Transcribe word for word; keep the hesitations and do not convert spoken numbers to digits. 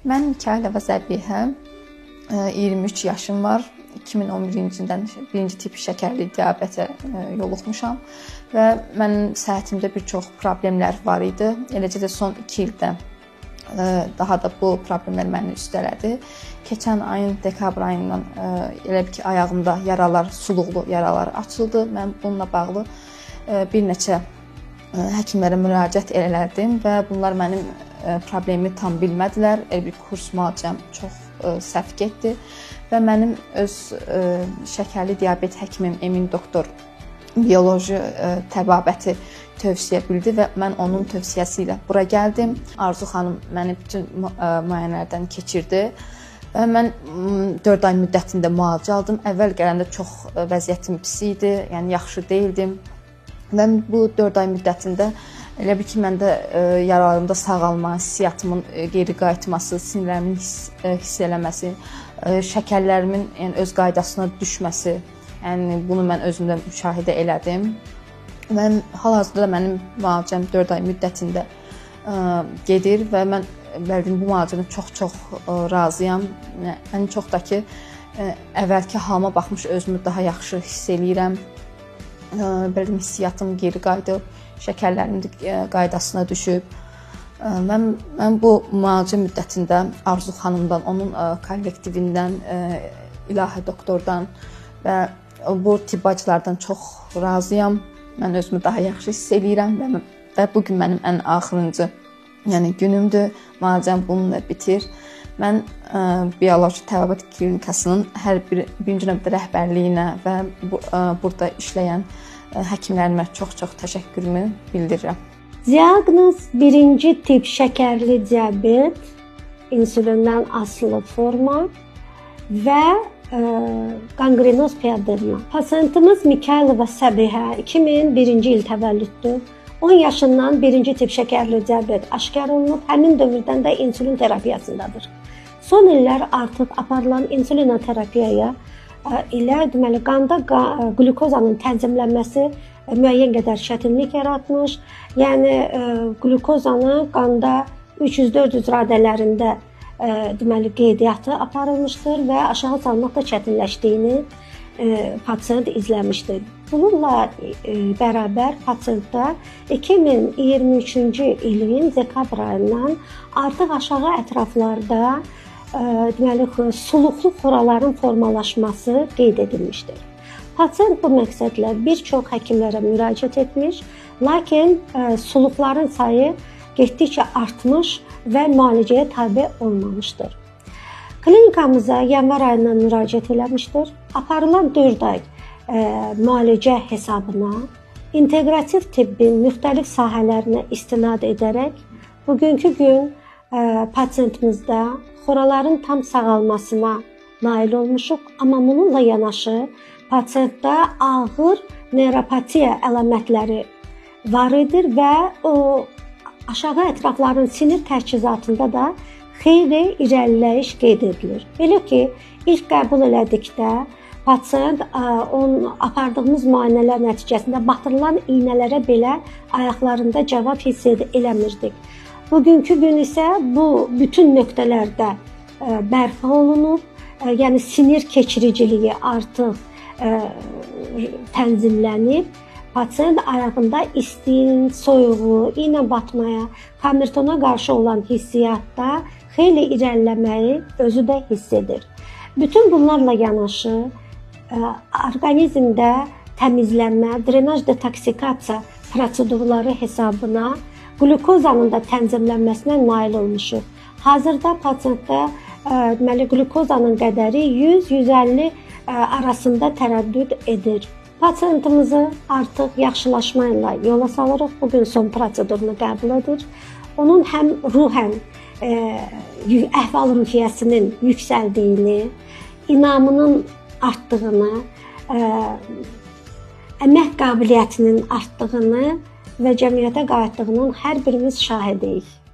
Mən Mikayılova Zəbihə, iyirmi üç yaşım var. iki min on birinci ildən birinci tip şəkərli diabetə yoluxmuşam və mənim səhhətimdə bir çox problemlər var idi. Eləcə də son iki ildə daha da bu problemlər məni üstələdi. Keçən ayın dekabr ayından elə bil ki, ayağımda yaralar, suluqlu yaralar açıldı. Mən bununla bağlı bir neçə həkimlərə müraciət elədim və bunlar mənim problemi tam bilmədilər. Elə bir kurs müalicəm çox səhv getdi və mənim öz şəkərli diabet həkimim Emin doktor bioloji təbabəti tövsiyə bildi və mən onun tövsiyəsi ilə bura gəldim. Arzu xanım məni bütün müayinələrdən keçirdi və mən dörd ay müddətində müalicə aldım. Əvvəl gələndə çox vəziyyətim pis idi, yəni yaxşı deyildim. Və bu dörd ay müddətində elə bil ki, məndə yaralarımda sağalma, hissiyatımın geri qayıtması, sinirlərimin hiss, hiss eləməsi, şəkərlərimin yəni, öz qaydasına düşməsi, yəni bunu mən özümdə müşahidə elədim. Mən hal-hazırda mənim müalicəm dörd ay müddətində gedir və mən verdim bu müalicədən çox-çox razıyam. Ən çox da ki, əvvəlki halıma baxmış özümü daha yaxşı hiss eləyirəm. Belə hissiyatım geri qayıdıb, şəkərlərim qaydasına düşüb. Mən, mən bu müalicə müddətində Arzu xanımdan, onun kollektivindən, İlahi doktordan və bu tibbacılardan çox razıyam. Mən özümü daha yaxşı hiss eləyirəm və, və bugün mənim ən axırıncı yəni günümdür. Müalicəm bununla bitir. Mən ə, bioloji təbabət klinikasının hər bir birinci növbədə rəhbərliyinə və bu, ə, burada işləyən ə, həkimlərimə çox-çox təşəkkürümü bildirirəm. Diaqnoz birinci tip şəkərli diabet, insulindən asılı forma və ə, qanqrenoz piyadırma. Pasiyentimiz Mikayılova Zəbihə iki min birinci il təvəllüddür. on yaşından birinci tip şəkərli diabet aşkar olunub, həmin dövrdən də insulin terapiyasındadır. Son illər artıq aparılan insulinoterapiyaya ilə deməli qanda qlukozanın tənzimlənməsi müəyyən qədər çətinlik yaratmış. Yəni qlukozanı qanda üç yüz dörd yüz radələrində deməli qeydiyyatı aparılmışdır və aşağı salmaq da çətinləşdiyini pasiyent izləmişdir. Bununla bərabər pasiyentdə iki min iyirmi üçüncü ilin dekabr ayından artıq aşağı ətraflarda deməli suluqlu xoraların formalaşması qeyd edilmişdir. Pasiyent bu məqsədlə bir çox həkimlərə müraciət etmiş, lakin suluqların sayı getdikcə artmış və müalicəyə tabe olmamışdır. Klinikamıza yanvar ayından müraciət eləmişdir. Aparılan dörd ay ə, müalicə hesabına inteqrativ tibbin müxtəlif sahələrinə istinad edərək bugünkü gün ə, pasiyentimizdə xoraların tam sağalmasına nail olmuşuq. Amma bununla yanaşı pasiyentdə ağır neuropatiya əlamətləri var edir və o aşağı ətrafların sinir tərkizatında da xeyli irəliləyiş qeyd edilir. Belə ki, ilk qəbul elədikdə pasiyent onun apardığımız müayinələr nəticəsində batırılan iynələrə belə ayaqlarında cavab hiss eləmirdik. Bugünkü gün isə bu bütün nöqtələrdə bərpa olunub, yəni sinir keçiriciliyi artıq tənzimlənib. Pasiyent ayağında istin, soyuğu, iynə batmaya, kamertona qarşı olan hissiyatda xeyli irəliləməyi özü də hiss edir. Bütün bunlarla yanaşı, orqanizmdə təmizlənmə, drenaj detoksikasiya prosedurları hesabına qlukozanın da tənzimlənməsinə nail olmuşuq. Hazırda pasiyentdə deməli qlukozanın qədəri yüz yüz əlli arasında tərəddüd edir. Pasiyentimizi artıq yaxşılaşma ilə yola salırıq. Bugün son prosedurunu qəbul edir. Onun həm ruhən əhval-ruhiyyəsinin yüksəldiyini, inamının artdığını, əmək qabiliyyətinin artdığını və cəmiyyətə qayıtdığının hər birimiz şahidiyik.